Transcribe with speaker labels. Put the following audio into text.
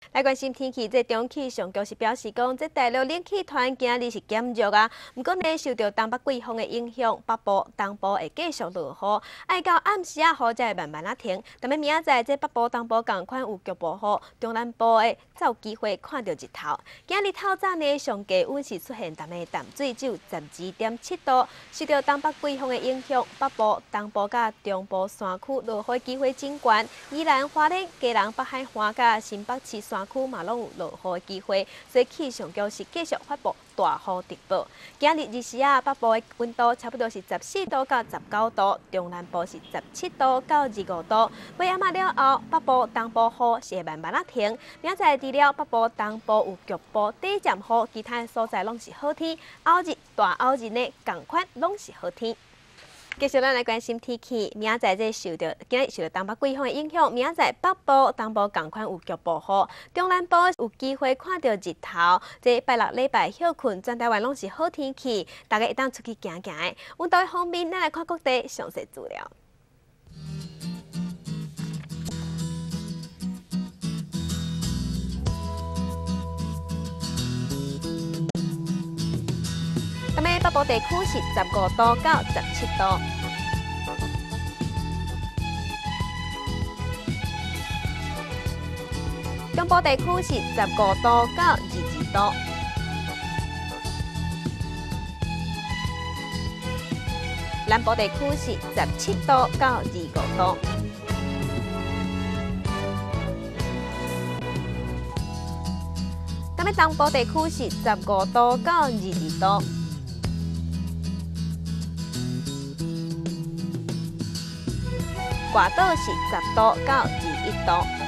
Speaker 1: 来关心天气，这中气象局是表示讲，这大陆冷气团今日是减弱啊。不过呢，受到东北季风的影响，北部、东部会继续落雨，爱到暗时啊，雨才会慢慢啊停。但明仔载这北部、东部同款有局部雨，中南部的才有机会看到日头。今日透早呢，上低温是出现淡水，只有12.7度。受到东北季风的影响，北部、东部甲中部山区落雨机会真悬，宜兰花莲、嘉南、北海岸甲新北市山区嘛拢有落雨的机会，所以气象局是继续发布大雨特报。今日日时啊，北部的温度差不多是14度到19度，中南部是17度到25度。尾暗了后，北部、东部雨是会慢慢啊停。明仔除了北部、东部有局部短暂雨，其他的所在拢是好天。后日、大后日呢，同款拢是好天。继续咱来关心天气，明仔载今日受到东北季风的影响，明仔载北部、东部同款有局部雨，中南部有机会看到日头。这拜六礼拜休困，全台湾拢是好天气，大家会当出去行行的。温度的方面，咱来看各地详细资料。北部地区是15度到17度，中部地区是15度到22度，南部地区是17度到25度，东部地区是15度到22度。外岛是10度到21度。